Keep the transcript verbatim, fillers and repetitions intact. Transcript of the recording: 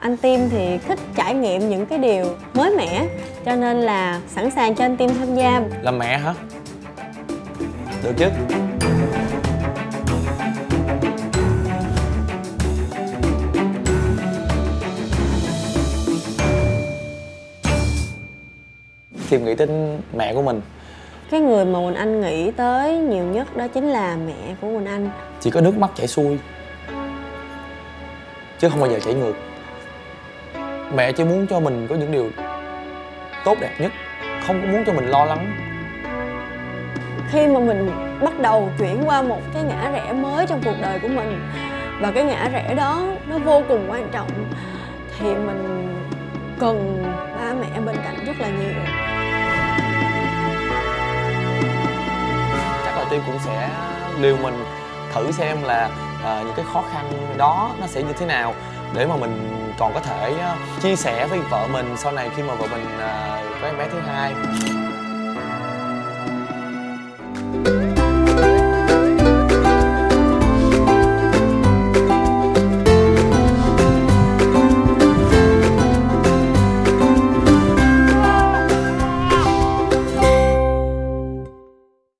Anh Tim thì thích trải nghiệm những cái điều mới mẻ, cho nên là sẵn sàng cho anh Tim tham gia. Làm mẹ hả? Được chứ. Tim nghĩ đến mẹ của mình. Cái người mà Quỳnh Anh nghĩ tới nhiều nhất đó chính là mẹ của Quỳnh Anh. Chỉ có nước mắt chảy xuôi chứ không bao giờ chảy ngược. Mẹ chỉ muốn cho mình có những điều tốt đẹp nhất, không có muốn cho mình lo lắng. Khi mà mình bắt đầu chuyển qua một cái ngã rẽ mới trong cuộc đời của mình, và cái ngã rẽ đó nó vô cùng quan trọng, thì mình cần ba mẹ bên cạnh rất là nhiều. Chắc là Tim cũng sẽ liều mình thử xem là à, những cái khó khăn đó nó sẽ như thế nào, để mà mình còn có thể uh, chia sẻ với vợ mình sau này khi mà vợ mình uh, có em bé thứ hai.